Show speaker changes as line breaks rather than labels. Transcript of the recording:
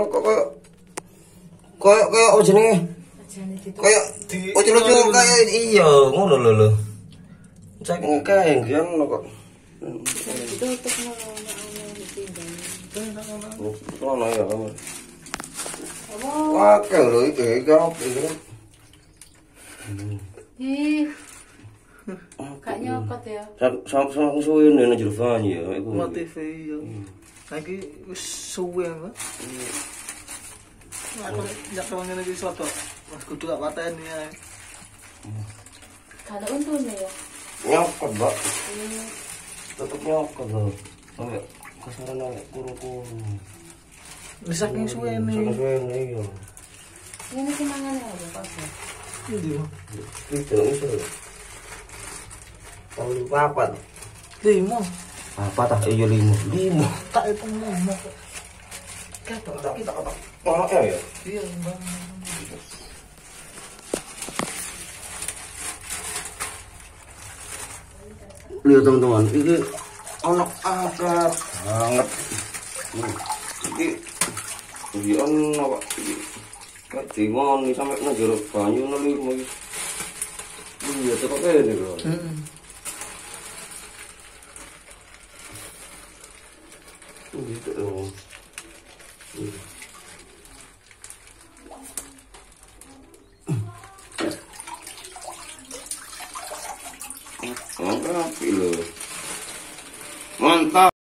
kok kayak apa jenenge? Kayak lucu-lucu kayak iya ngono lho. Cek kae ngen kok.
Ditutup
Ono ya kamu. Wah, lho iki kan.
Gak nyokot ya.
Sama suwe nang jero banyu ya iku.
Motif ya. Lagi wis suwe Mas. Aku ndak tau ngene iki soto. Mas kudu tak pateni ae.
Kalau untune ya.
Nyokot, Mbak. Tetep nyokot lho. Sampai kasaran nek kuru-kuru.
Wis saking suwene.
Saking suwene iya.
Ini sih mangane apa pas.
Ndi Mas?
Itu iso. Kalau papat.
5.
Apa tah iya 5.
Tak hitung 5.
Ketok kita ketok. Oh ya.
Iya, Bang.
Lihat teman-teman, ini anak akar banget. Ini apa? Kayak dimon nih sampai nang banyu nali mau. Iya, tetap kayak ini loh. Gitu dong. Mantap.